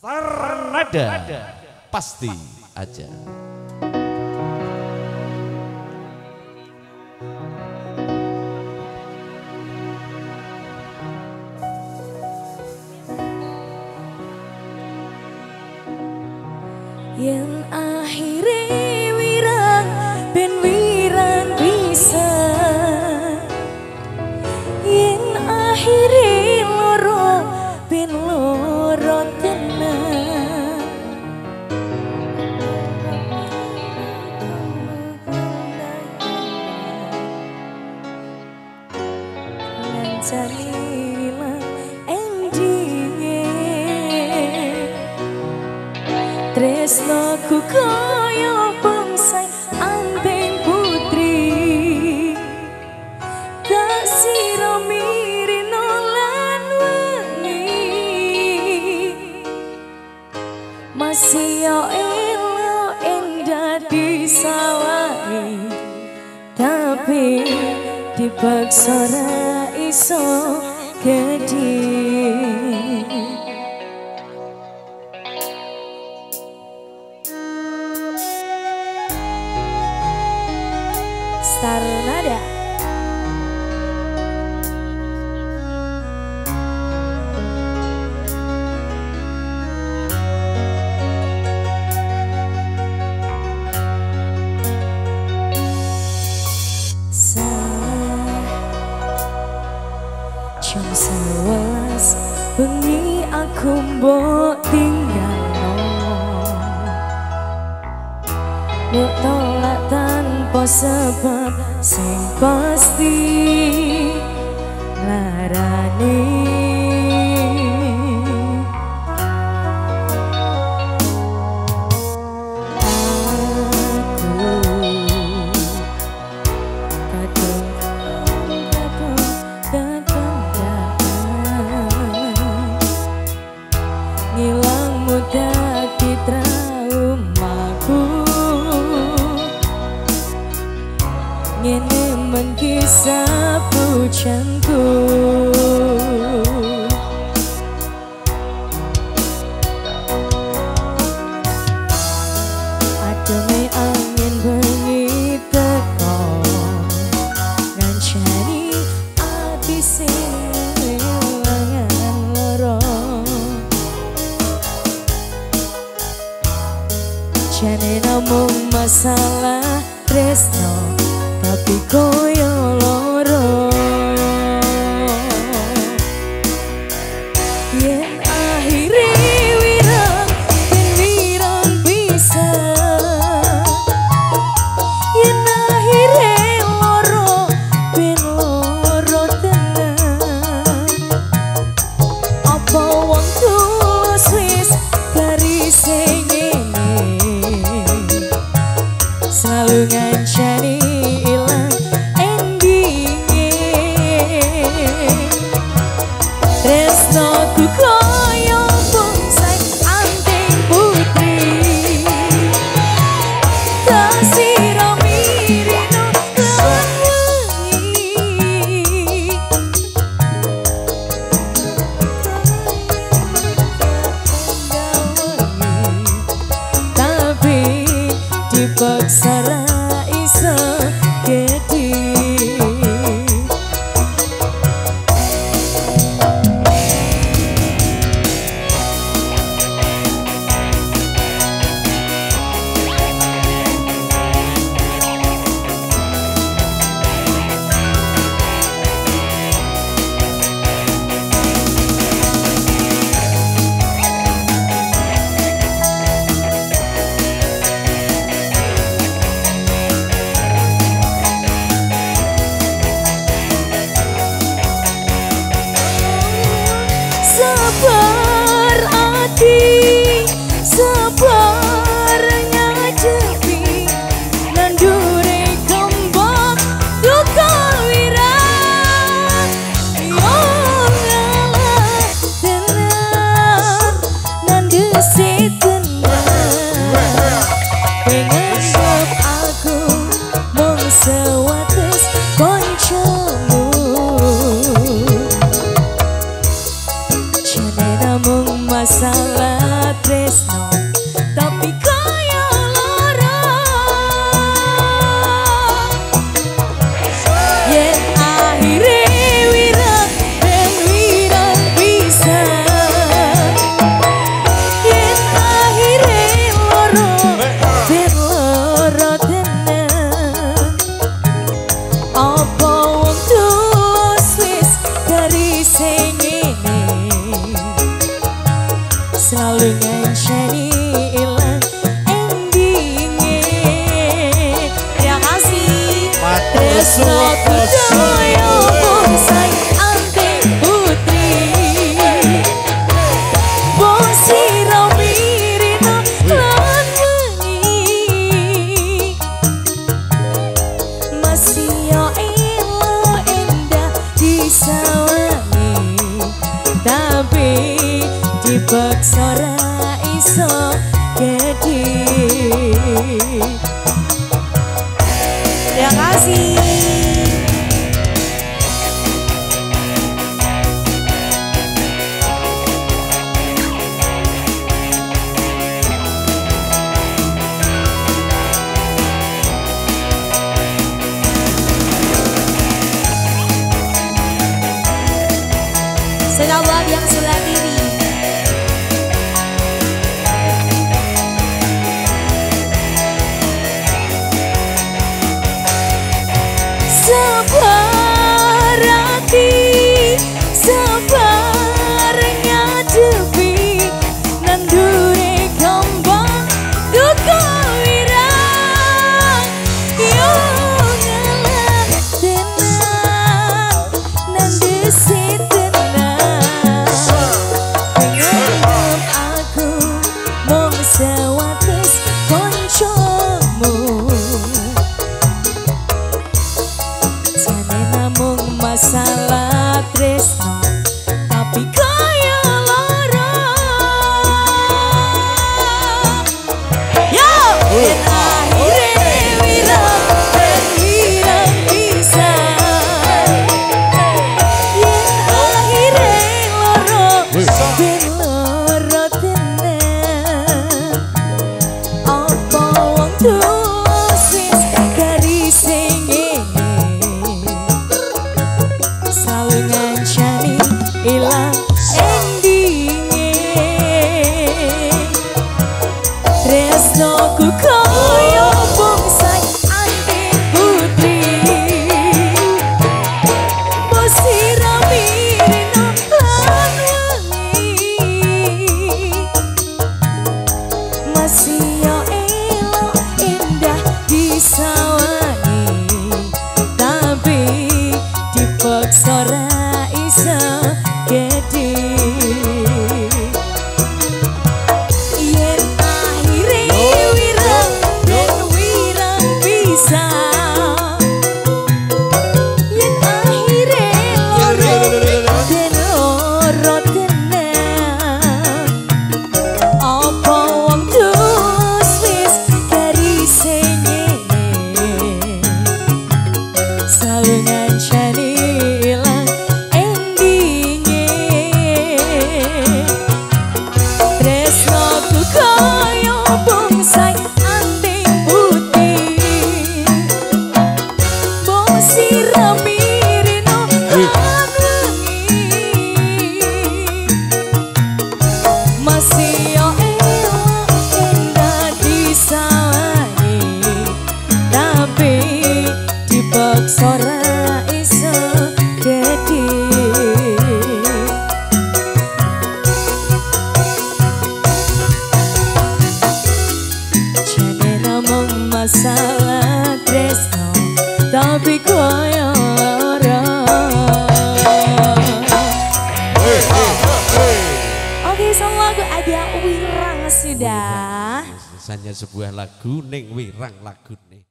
Sarnada pasti aja. Yang akhirnya wirang ben wirang bisa, yang akhirnya loro ben loro tenang. Ngancani ilang endinge tresnoku kaya bangsai anteng putri, tak sira mirino lan wengi, masih yo elo endah disawahi, tapi dipaksa ra iso gedhe. Sarnada. Jam 11 bengi aku mbok tinggal, mbok tolak tanpa sebab sing pasti larani. Ngilang mudah di traumaku, ngene mengkisah pujanku. Ademe angin bengi teko, ngancani ati sing ilangan loro. Jane namung masalah tresno, tapi koyo loro. Yen akhire wirang ben wirang bisa, yen akhire loro ben loro tenan. Apa wong tulus wis garise selalu ngancani ilang endinge, tresnoku koyo bangsai anteng putri, tak sira mirino lan wengi, tapi dipaksa ra iso gedhe. Sabar ati, sabar ngadepi nandure kembang duka wirang. Yo ngalah tenan nandesi tenan, pengen aku mung sewates koncomu. Jane namung masalah tresno tapi kaya lara yen akhire wirang ben wirang bisa yen akhire loro ben loro tenan apa wong tulus wis garis ngene selalu nganjani ilang endingnya. Terima kasih Tresno Kudoyo Bonsai Anting Putri Bosi Romirino lan wengi masih yo elo endah disawangi tapi dipaksa ra iso gede. Terima kasih. Sejawab yang sebelah kiri. Sabar hati, sabar ngadepi nandure kembang duka wirang yo ngalah tenang nandesi tenang pengen aku mong sewates koncomu masalah tresno tapi kaya lara yo yen akhire wirang ben wirang bisa yen akhire loro ben loro tenan apa wong tulus wis garis ngancani ilang endingnya tresno ku koyo bonsai anting putri bosi ramirino lan wengi masih yo elo indah disawangi tapi dipaksa ra iso gede yen akhire wirang ben wirang bisa yen akhire loro ben loro tenan apa wong tulus wis garis ngene selalu ngancani Sora iso gede jane namung masalah tresno tapi koyo lara. Oke, sang lagu ada wirang sudah. Misalnya sebuah lagu ning wirang lagu nih.